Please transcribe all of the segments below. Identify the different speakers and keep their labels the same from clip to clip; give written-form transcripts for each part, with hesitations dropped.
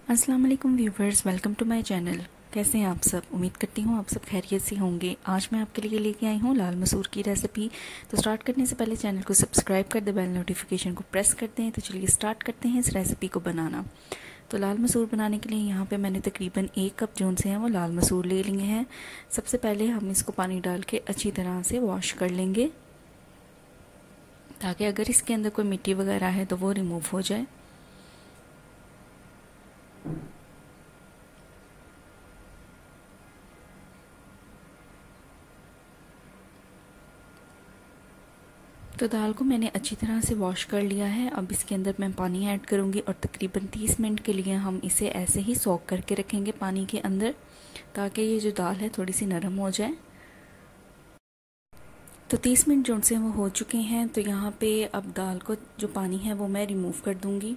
Speaker 1: अस्सलाम वालेकुम viewers, welcome to my channel. कैसे हैं आप सब? उम्मीद करती हूँ आप सब खैरियत से होंगे। आज मैं आपके लिए लेके आई हूँ लाल मसूर की रेसिपी। तो स्टार्ट करने से पहले चैनल को सब्सक्राइब कर दे, बेल नोटिफिकेशन को प्रेस करते हैं। तो चलिए स्टार्ट करते हैं इस रेसिपी को बनाना। तो लाल मसूर बनाने के लिए यहाँ पे मैंने तकरीबन 1 कप जोन से हैं वो लाल मसूर ले लिए हैं। सबसे पहले हम इसको पानी डाल के अच्छी तरह से वॉश कर लेंगे, ताकि अगर इसके अंदर कोई मिट्टी वगैरह है तो वो रिमूव हो जाए। तो दाल को मैंने अच्छी तरह से वॉश कर लिया है। अब इसके अंदर मैं पानी ऐड करूँगी और तकरीबन 30 मिनट के लिए हम इसे ऐसे ही सोक करके रखेंगे पानी के अंदर, ताकि ये जो दाल है थोड़ी सी नरम हो जाए। तो 30 मिनट जो से वो हो चुके हैं। तो यहाँ पे अब दाल को जो पानी है वो मैं रिमूव कर दूँगी।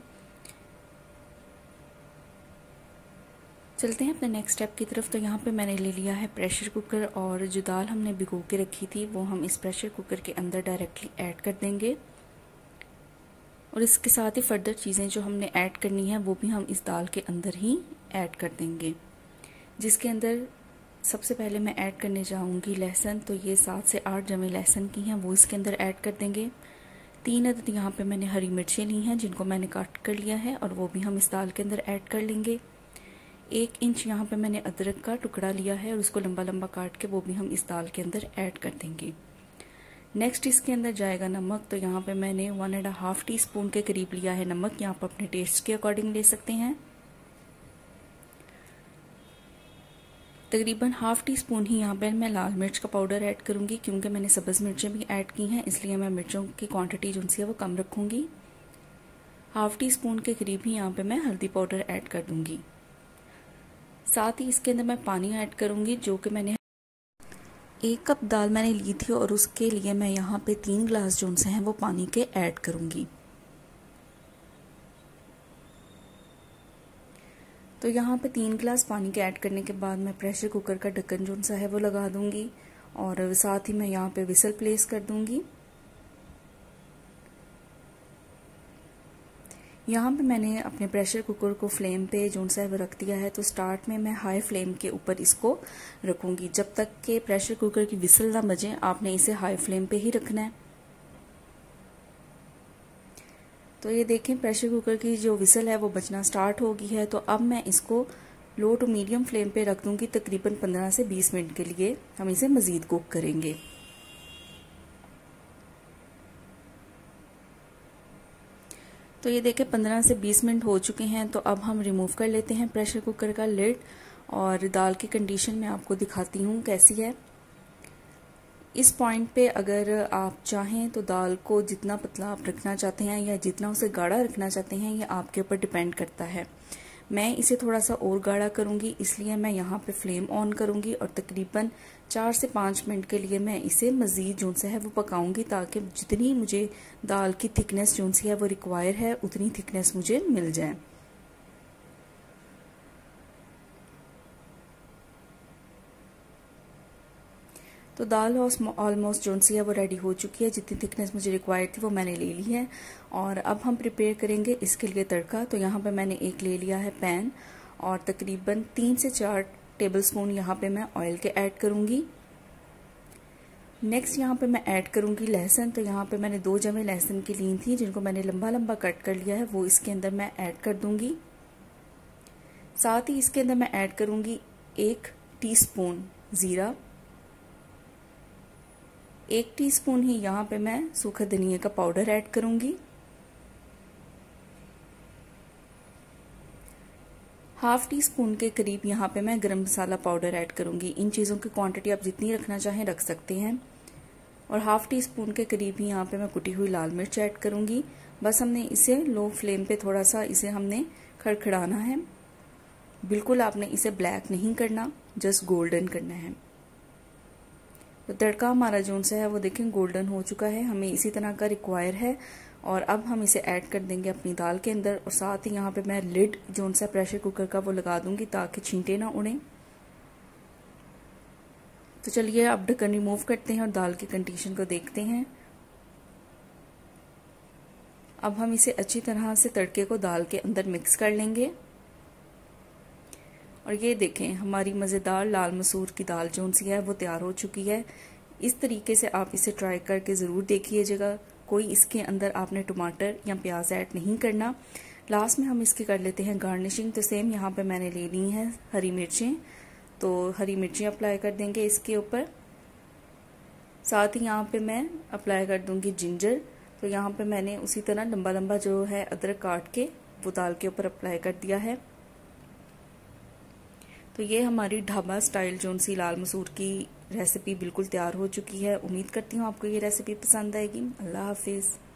Speaker 1: चलते हैं अपने नेक्स्ट स्टेप की तरफ। तो यहाँ पे मैंने ले लिया है प्रेशर कुकर, और जो दाल हमने भिगो के रखी थी वो हम इस प्रेशर कुकर के अंदर डायरेक्टली ऐड कर देंगे। और इसके साथ ही फर्दर चीज़ें जो हमने ऐड करनी है वो भी हम इस दाल के अंदर ही ऐड कर देंगे, जिसके अंदर सबसे पहले मैं ऐड करने जाऊँगी लहसुन। तो ये 7 से 8 जमे लहसुन की हैं वो इसके अंदर ऐड कर देंगे। 3 अदद यहाँ पे मैंने हरी मिर्चें ली हैं जिनको मैंने काट कर लिया है, और वो भी हम इस दाल के अंदर ऐड कर लेंगे। 1 इंच यहाँ पे मैंने अदरक का टुकड़ा लिया है और उसको लंबा लंबा काट के वो भी हम इस दाल के अंदर ऐड कर देंगे। नेक्स्ट इसके अंदर जाएगा नमक। तो यहाँ पे मैंने 1.5 टीस्पून के करीब लिया है नमक। यहाँ पर अपने टेस्ट के अकॉर्डिंग ले सकते हैं। तकरीबन ½ टीस्पून ही यहाँ पे मैं लाल मिर्च का पाउडर ऐड करूँगी, क्योंकि मैंने सब्ज़ मिर्चें भी ऐड की हैं, इसलिए मैं मिर्चों की क्वांटिटी जो है वो कम रखूँगी। ½ टीस्पून के करीब ही यहाँ पे मैं हल्दी पाउडर ऐड कर दूँगी। साथ ही इसके अंदर मैं पानी ऐड करूँगी, जो कि मैंने 1 कप दाल मैंने ली थी, और उसके लिए मैं यहाँ पे 3 ग्लास जो से हैं वो पानी के ऐड करूँगी। तो यहाँ पे 3 ग्लास पानी के ऐड करने के बाद मैं प्रेशर कुकर का ढक्कन जो सा है वो लगा दूँगी, और साथ ही मैं यहाँ पे विसल प्लेस कर दूँगी। यहाँ पे मैंने अपने प्रेशर कुकर को फ्लेम पे जो सा है वो रख दिया है। तो स्टार्ट में मैं हाई फ्लेम के ऊपर इसको रखूँगी। जब तक के प्रेशर कुकर की विसल ना बजे आपने इसे हाई फ्लेम पे ही रखना है। तो ये देखें, प्रेशर कुकर की जो विसल है वो बजना स्टार्ट हो गई है। तो अब मैं इसको लो टू मीडियम फ्लेम पे रख दूँगी। तकरीबन 15 से 20 मिनट के लिए हम इसे मज़ीद कुक करेंगे। तो ये देखें 15 से 20 मिनट हो चुके हैं। तो अब हम रिमूव कर लेते हैं प्रेशर कुकर का लिड, और दाल की कंडीशन मैं आपको दिखाती हूँ कैसी है। इस पॉइंट पे अगर आप चाहें तो दाल को जितना पतला आप रखना चाहते हैं या जितना उसे गाढ़ा रखना चाहते हैं, ये आपके ऊपर डिपेंड करता है। मैं इसे थोड़ा सा और गाढ़ा करूँगी, इसलिए मैं यहाँ पे फ्लेम ऑन करूँगी, और तकरीबन 4 से 5 मिनट के लिए मैं इसे मज़ीद जो है वो पकाऊंगी, ताकि जितनी मुझे दाल की थिकनेस जो सी है वो रिक्वायर है उतनी थिकनेस मुझे मिल जाए। तो दाल ऑलमोस्ट जो सी है वो रेडी हो चुकी है। जितनी थिकनेस मुझे रिक्वायर्ड थी वो मैंने ले ली है। और अब हम प्रिपेयर करेंगे इसके लिए तड़का। तो यहाँ पे मैंने एक ले लिया है पैन, और तकरीबन 3 से 4 टेबलस्पून यहाँ पे मैं ऑयल के ऐड करूँगी। नेक्स्ट यहाँ पे मैं ऐड करूँगी लहसुन। तो यहाँ पे मैंने 2 जमे लहसुन की ली थी जिनको मैंने लंबा लंबा कट कर लिया है, वो इसके अंदर मैं ऐड कर दूँगी। साथ ही इसके अंदर मैं ऐड करूँगी 1 टीस्पून ज़ीरा, 1 टीस्पून ही यहाँ पे मैं सूखा धनिया का पाउडर ऐड करूँगी। ½ टीस्पून के करीब यहाँ पे मैं गरम मसाला पाउडर ऐड करूँगी। इन चीज़ों की क्वांटिटी आप जितनी रखना चाहें रख सकते हैं। और ½ टीस्पून के करीब ही यहाँ पे मैं कुटी हुई लाल मिर्च ऐड करूँगी। बस हमने इसे लो फ्लेम पे थोड़ा सा इसे हमने खड़खड़ाना है। बिल्कुल आपने इसे ब्लैक नहीं करना, जस्ट गोल्डन करना है। तो तड़का हमारा जो सा है वो देखें गोल्डन हो चुका है, हमें इसी तरह का रिक्वायर है। और अब हम इसे ऐड कर देंगे अपनी दाल के अंदर, और साथ ही यहाँ पे मैं लिड जो सा प्रेशर कुकर का वो लगा दूंगी, ताकि छींटे ना उड़ें। तो चलिए अब ढक्कन रिमूव करते हैं और दाल की कंडीशन को देखते हैं। अब हम इसे अच्छी तरह से तड़के को दाल के अंदर मिक्स कर लेंगे। और ये देखें हमारी मज़ेदार लाल मसूर की दाल जो सी है वो तैयार हो चुकी है। इस तरीके से आप इसे ट्राई करके ज़रूर देखिएगा। कोई इसके अंदर आपने टमाटर या प्याज ऐड नहीं करना। लास्ट में हम इसकी कर लेते हैं गार्निशिंग। तो सेम यहाँ पे मैंने ले ली है हरी मिर्चें, तो हरी मिर्चें अप्लाई कर देंगे इसके ऊपर। साथ ही यहाँ पे मैं अप्लाई कर दूंगी जिंजर। तो यहाँ पे मैंने उसी तरह लंबा लंबा जो है अदरक काट के वो दाल के ऊपर अप्लाई कर दिया है। तो ये हमारी ढाबा स्टाइल जो सी लाल मसूर की रेसिपी बिल्कुल तैयार हो चुकी है। उम्मीद करती हूँ आपको ये रेसिपी पसंद आएगी। अल्लाह हाफिज़।